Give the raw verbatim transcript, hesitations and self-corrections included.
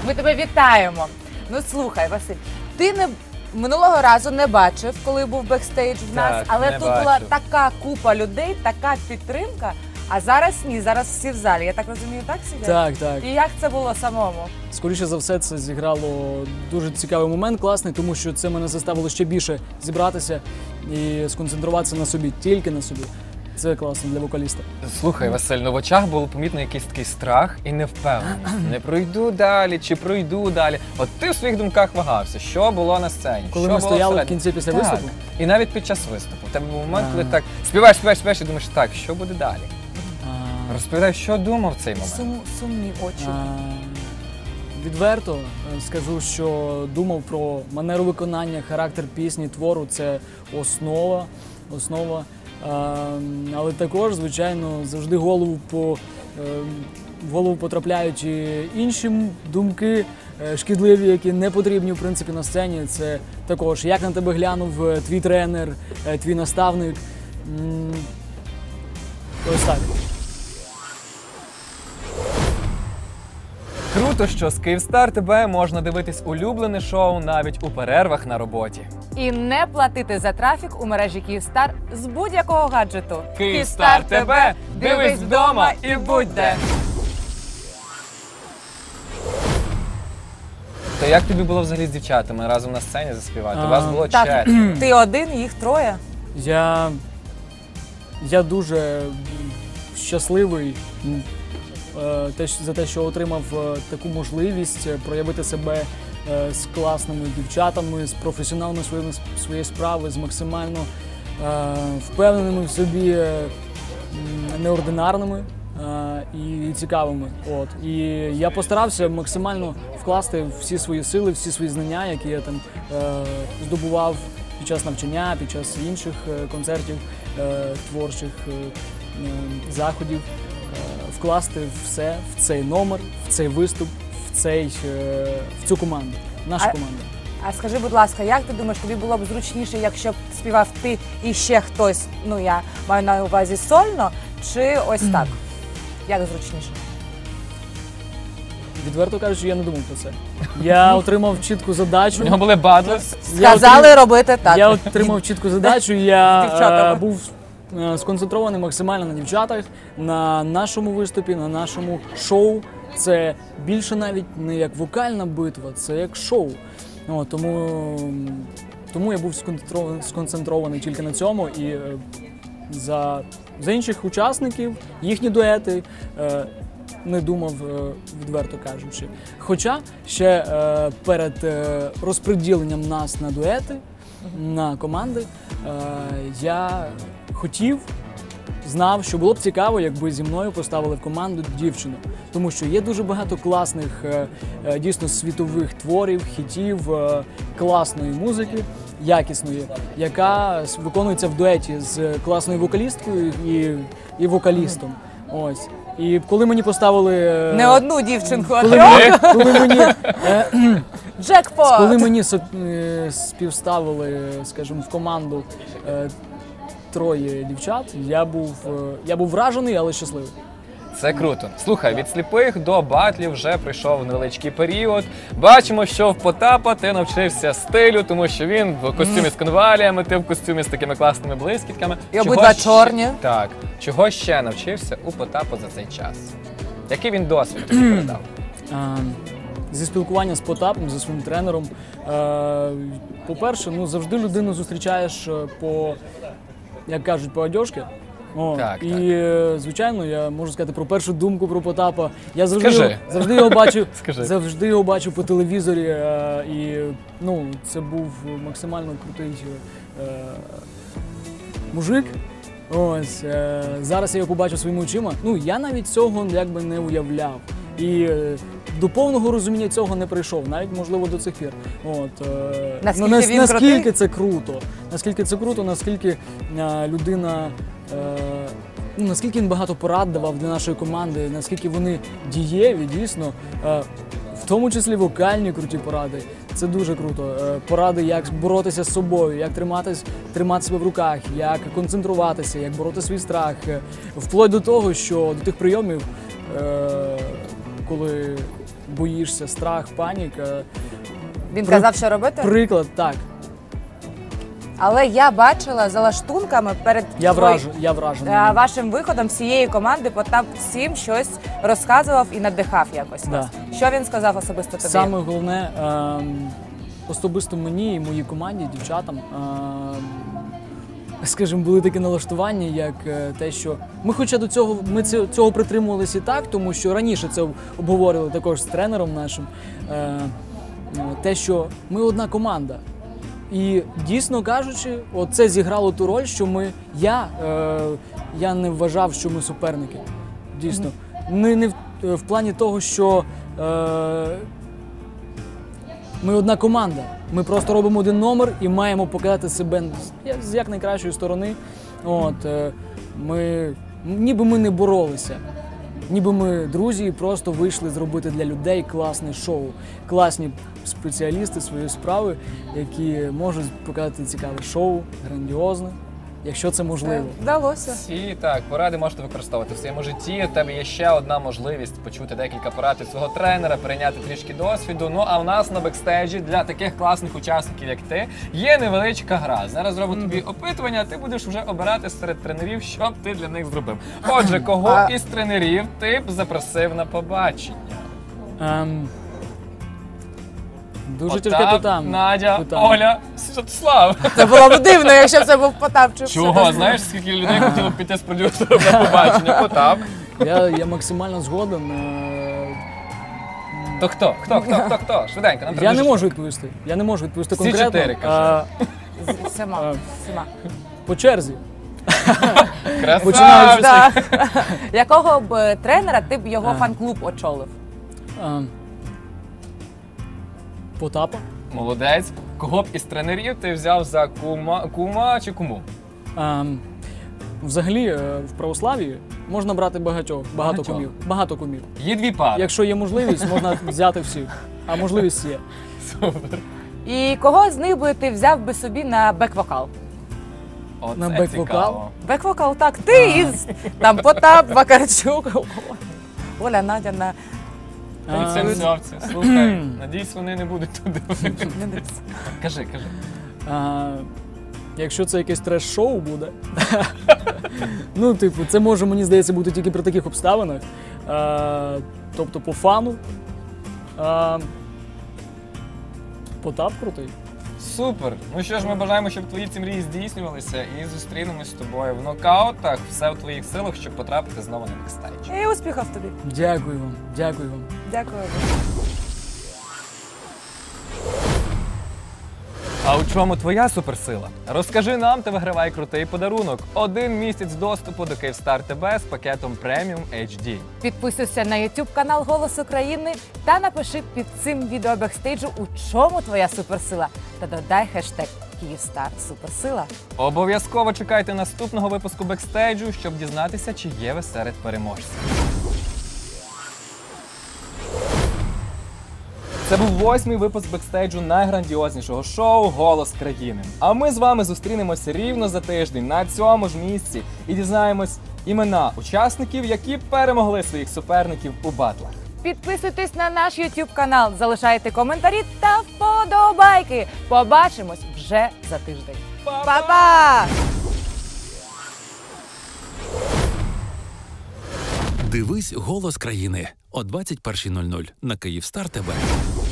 Ми тебе вітаємо. Ну слухай, Василь, ти не минулого разу не бачив, коли був бекстейдж в нас, Так, але не тут бачив. була така купа людей, така підтримка. А зараз ні, зараз всі в залі. Я так розумію, так сидять? Так, так. І як це було самому? Скоріше за все, це зіграло дуже цікавий момент, класний, тому що це мене заставило ще більше зібратися і сконцентруватися на собі, тільки на собі. Це класно для вокаліста. Слухай, Василь, ну в очах було помітно якийсь такий страх і невпевненість. Не пройду далі чи пройду далі. От ти в своїх думках вагався, що було на сцені. Коли що ми було стояли в всередині? кінці після Так. виступу? І навіть під час виступу. У тебе був момент, коли А. так співаєш, співаєш, співаєш і думаєш, так, що буде далі? А, Розповідай, що думав в цей момент. Сум, сумні очі. а, відверто е, скажу, що думав про манеру виконання, характер пісні, твору – це основа, основа. А, але також, звичайно, завжди голову по, е, в голову потрапляють і інші думки е, шкідливі, які не потрібні, в принципі, на сцені. Це також, як на тебе глянув е, твій тренер, е, твій наставник. М, Ось так. Круто, що з Київстар ТБ можна дивитись улюблене шоу навіть у перервах на роботі. І не платити за трафік у мережі Київстар з будь-якого гаджету. Київстар ТБ! Дивись вдома і будь де! То як тобі було взагалі з дівчатами разом на сцені заспівати? У вас А, було Так, четверо. ти один, їх троє. Я, я дуже щасливий м, е, те, що- за те, що отримав е, таку можливість е, проявити себе е, з класними дівчатами, з професіоналами своєї, своєї справи, з максимально е, впевненими в собі, е, м, неординарними е, і цікавими. От. І я постарався максимально вкласти всі свої сили, всі свої знання, які я там е, здобував під час навчання, під час інших е, концертів, е, творчих е, е, заходів, е, вкласти все в цей номер, в цей виступ, в, цей, е, в цю команду, нашу А- команду. А скажи, будь ласка, як ти думаєш, тобі було б зручніше, якщо б співав ти і ще хтось, ну я маю на увазі сольно, чи ось так? Як зручніше? Відверто кажучи, я не думав про це. Я отримав чітку задачу. У нього були бадли. Я Сказали отрим- робити так. Я отримав чітку задачу, З я дівчатами. е, був е, сконцентрований максимально на дівчатах, на нашому виступі, на нашому шоу. Це більше навіть не як вокальна битва, це як шоу. О, тому, тому я був сконцентрований, сконцентрований тільки на цьому. І е, за, за інших учасників, їхні дуети, е, не думав, е, відверто кажучи. Хоча ще е, перед е, розподіленням нас на дуети, на команди, е, я хотів, знав, що було б цікаво, якби зі мною поставили в команду дівчину. Тому що є дуже багато класних, е, е, дійсно світових творів, хітів, е, класної музики, якісної, яка с- виконується в дуеті з класною вокалісткою і, і вокалістом. Ось. І коли мені поставили. е, Не одну дівчинку, а коли трьох. мені, коли мені, е, Джекпот! коли мені со- е, співставили, скажімо, в команду е, троє дівчат, я був, е, я був вражений, але щасливий. Це круто. Слухай, від сліпих до батлів вже прийшов невеличкий період. Бачимо, що в Потапа ти навчився стилю, тому що він в костюмі з конваліями, ти в костюмі з такими класними блискітками. І Чого обидва ще- чорні. Так. Чого ще навчився у Потапа за цей час? Який він досвід тобі передав? А, Зі спілкування з Потапом, зі своїм тренером. е, По-перше, ну завжди людину зустрічаєш е, по, як кажуть, по одежці. О, Так, і, так. е, звичайно, я можу сказати про першу думку про Потапа. Я завжди, Скажи. його, завжди його бачив, Скажи. завжди його бачив по телевізорі. е, І ну, це був максимально крутий е, мужик. Ось е, зараз я його побачив своїми очима. Ну я навіть цього якби не уявляв. І е, до повного розуміння цього не прийшов, навіть можливо до цих пір. От е, Наскільки нас- він наскільки крутий? це круто, наскільки це круто, наскільки е, людина. Е, Ну, наскільки він багато порад давав для нашої команди, наскільки вони дієві, дійсно, е, в тому числі вокальні круті поради. Це дуже круто. Е, Поради, як боротися з собою, як триматись, тримати себе в руках, як концентруватися, як бороти свій страх. Е, Вплоть до того, що до тих прийомів, е, коли боїшся, страх, паніка. Він При- казав, що робити? Приклад, так. Але я бачила за лаштунками перед Я твої- вражу, я вражений. е, вашим виходом всієї команди Потап всім щось розказував і надихав якось Да. вас. Що він сказав особисто тобі? Саме головне, ем, особисто мені і моїй команді, дівчатам, ем, скажімо, були такі налаштування, як е, те, що ми хоча до цього, ми цього, цього притримувалися і так, тому що раніше це обговорювали також з тренером нашим, е, е, те, що ми одна команда. І дійсно кажучи, от це зіграло ту роль, що ми, я, е, я не вважав, що ми суперники. Дійсно. Не, не в, в плані того, що е, ми одна команда. Ми просто робимо один номер і маємо показати себе з, з як найкращої сторони. От, е, ми, ніби ми не боролися. Ніби ми друзі і просто вийшли зробити для людей класне шоу. Класні спеціалісти своєї справи, які можуть показати цікаве шоу, грандіозне, якщо це Це можливо. вдалося. І так, поради можете використовувати в своєму житті. У тебе є ще одна можливість почути декілька порад від свого тренера, перейняти трішки досвіду. Ну а в нас на бекстейджі для таких класних учасників, як ти, є невеличка гра. Зараз зроблю тобі опитування, а ти будеш вже обирати серед тренерів, що б ти для них зробив. Отже, кого А- із тренерів ти б запросив на побачення? Ем, дуже Потап, тяжке питання. Надя, питання. Оля, Святослав. Це було б дивно, якщо б це був Потап чи Чого? Знаєш, скільки людей хотіло б піти з продюсером на побачення? Потап. Я, я максимально згоден. е, То хто? Хто? Хто? Хто? Хто? Швиденько, нам треба Я не дуже можу відповісти. Я не можу відповісти Всі конкретно. чотири, кажи. Е, З- Всіма. Всіма. по черзі. Красавчик! Починаючи з- Так. Якого б е, тренера ти б його А. фан-клуб очолив? Е, Потапа. Молодець. Кого б із тренерів ти взяв за кума, кума чи куму? Ем, взагалі, е, в православ'ї можна брати багатьох, багато Багатьох? кумів. Багато кумів. Є дві пари. Якщо є можливість, можна взяти всіх. А можливість є. Супер. І кого з них би ти взяв би собі на бек-вокал? Оце На бек-вокал? цікаво. Бек-вокал, так, ти із там Потап, Вакарчук, Оля, Надя на А, Танцівці. Слухай, надіюсь, вони не будуть туди. не дивись. Кажи, кажи. а, якщо це якесь треш-шоу буде, ну, типу, це може, мені здається, бути тільки при таких обставинах. А, тобто по фану. А, Потап крутий. Супер. Ну що ж, ми бажаємо, щоб твої ці мрії здійснювалися і зустрінемось з тобою в нокаутах. Все в твоїх силах, щоб потрапити знову на бекстейдж. І успіхів тобі. Дякую вам, дякую вам. Дякую. А у чому твоя суперсила? Розкажи нам та вигравай крутий подарунок. Один місяць доступу до Київстар ТБ з пакетом Premium ейч ді. Підписуйся на YouTube канал Голос України та напиши під цим відео бекстейджу, у чому твоя суперсила. Та додай хештег Київстар Суперсила. Обов'язково чекайте наступного випуску бекстейджу, щоб дізнатися, чи є ви серед переможців. Це був восьмий випуск бекстейджу найграндіознішого шоу «Голос країни». А ми з вами зустрінемося рівно за тиждень на цьому ж місці і дізнаємось імена учасників, які перемогли своїх суперників у батлах. Підписуйтесь на наш YouTube канал, залишайте коментарі та вподобайки. Побачимось вже за тиждень. Па-па! Дивись «Голос країни» о двадцять першій нуль нуль на Київстар ТБ.